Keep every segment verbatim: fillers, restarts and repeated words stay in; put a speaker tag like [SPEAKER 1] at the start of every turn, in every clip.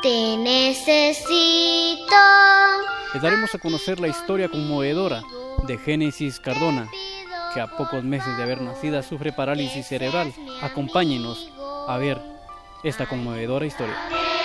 [SPEAKER 1] te necesito.
[SPEAKER 2] Le daremos a conocer la historia conmovedora de Génesis Cardona, que a pocos meses de haber nacido sufre parálisis cerebral. Acompáñenos a ver esta conmovedora historia.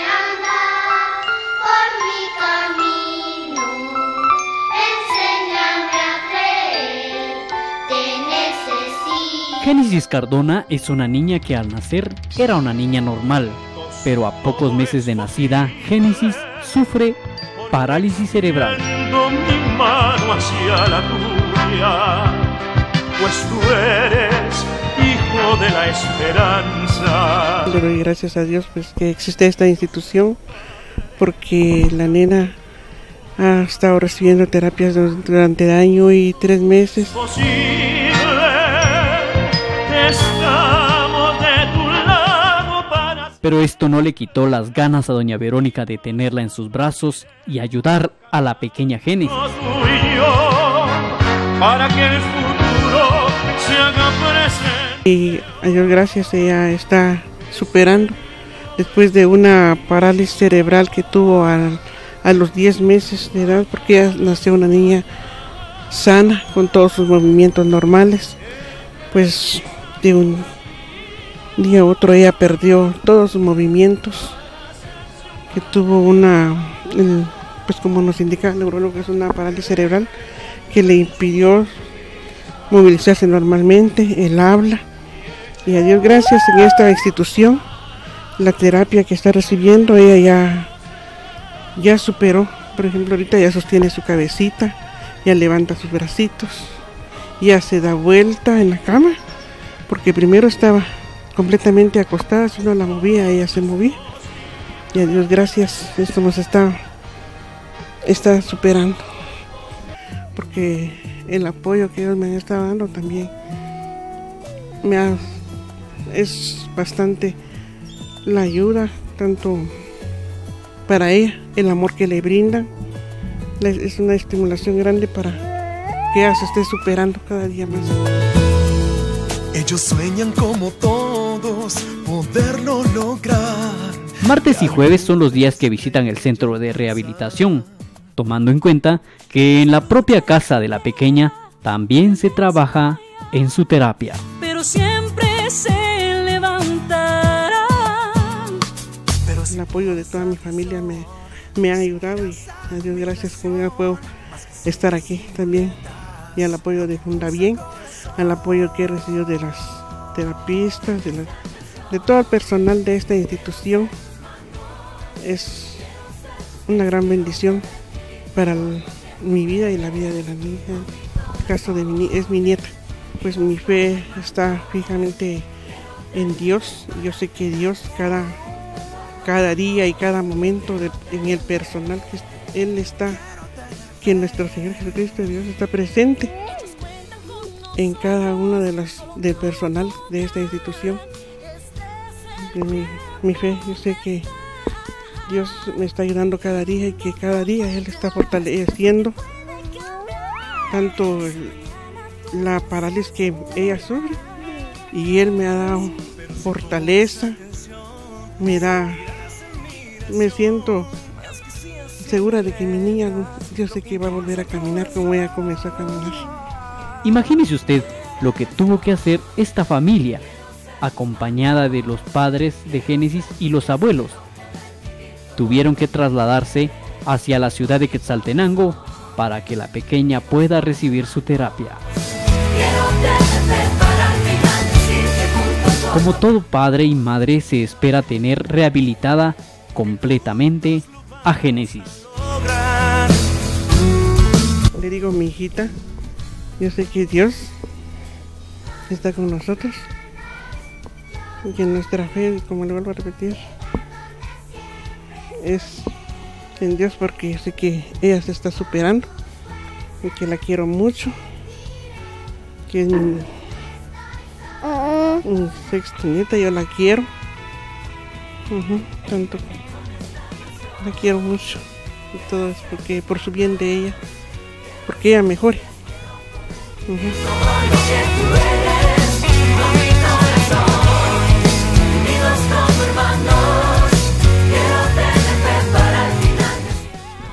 [SPEAKER 2] Génesis Cardona es una niña que al nacer era una niña normal, pero a pocos meses de nacida, Génesis sufre parálisis cerebral.
[SPEAKER 3] Mi mano hacia la tuya, pues tú eres hijo de la esperanza.
[SPEAKER 4] Le doy gracias a Dios pues que existe esta institución, porque la nena ha estado recibiendo terapias durante el año y tres meses.
[SPEAKER 2] Pero esto no le quitó las ganas a doña Verónica de tenerla en sus brazos y ayudar a la pequeña Génesis.
[SPEAKER 3] Para que el futuro se haga presente.
[SPEAKER 4] Y a Dios gracias, ella está superando después de una parálisis cerebral que tuvo a, a los diez meses de edad, porque ella nació una niña sana, con todos sus movimientos normales. Pues de un día a otro ella perdió todos sus movimientos, que tuvo una, pues como nos indica el neurólogo, es una parálisis cerebral que le impidió movilizarse normalmente, el habla. Y a Dios gracias, en esta institución, la terapia que está recibiendo, ella ya, ya superó. Por ejemplo, ahorita ya sostiene su cabecita, ya levanta sus bracitos, ya se da vuelta en la cama, porque primero estaba completamente acostada, si no la movía, ella se movía. Y a Dios gracias, esto nos está, está superando, porque el apoyo que Dios me está dando también me ha, es bastante la ayuda, tanto para ella, el amor que le brindan, es una estimulación grande para que ella se esté superando cada día más.
[SPEAKER 5] Ellos sueñan como todos poderlo lograr.
[SPEAKER 2] Martes y jueves son los días que visitan el centro de rehabilitación, tomando en cuenta que en la propia casa de la pequeña también se trabaja en su terapia.
[SPEAKER 6] Pero siempre se levantará.
[SPEAKER 4] Pero el apoyo de toda mi familia me, me ha ayudado, y a Dios gracias con ella puedo estar aquí también. Y al apoyo de Fundabien, al apoyo que he recibido de las terapistas, de, la, de todo el personal de esta institución, es una gran bendición para el, mi vida y la vida de la niña. En el caso de mi, es mi nieta, pues mi fe está fijamente en Dios. Yo sé que Dios cada, cada día y cada momento de, en el personal que Él está, que nuestro Señor Jesucristo Dios está presente en cada uno de las del personal de esta institución. Mi, mi fe, yo sé que Dios me está ayudando cada día, y que cada día Él está fortaleciendo tanto el, la parálisis que ella sufre, y Él me ha dado fortaleza, me da, me siento segura de que mi niña, yo sé que va a volver a caminar como ella comenzó a caminar.
[SPEAKER 2] Imagínese usted lo que tuvo que hacer esta familia, acompañada de los padres de Génesis y los abuelos. Tuvieron que trasladarse hacia la ciudad de Quetzaltenango para que la pequeña pueda recibir su terapia. Como todo padre y madre, se espera tener rehabilitada completamente a Génesis.
[SPEAKER 4] Le digo, mi hijita, yo sé que Dios está con nosotros, y que nuestra fe, como le vuelvo a repetir, es en Dios, porque yo sé que ella se está superando, y que la quiero mucho, que es mi, mi sexta nieta, yo la quiero, uh-huh, tanto, la quiero mucho, y todo es porque por su bien de ella, porque ella mejore. Uh-huh. Unidos como hermanos, quiero tener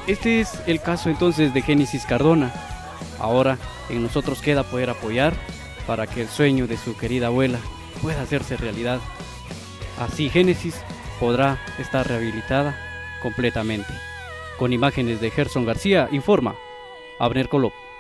[SPEAKER 2] Este es el caso entonces de Génesis Cardona. Ahora en nosotros queda poder apoyar para que el sueño de su querida abuela pueda hacerse realidad. Así Génesis podrá estar rehabilitada completamente. Con imágenes de Gerson García, informa Abner Colop.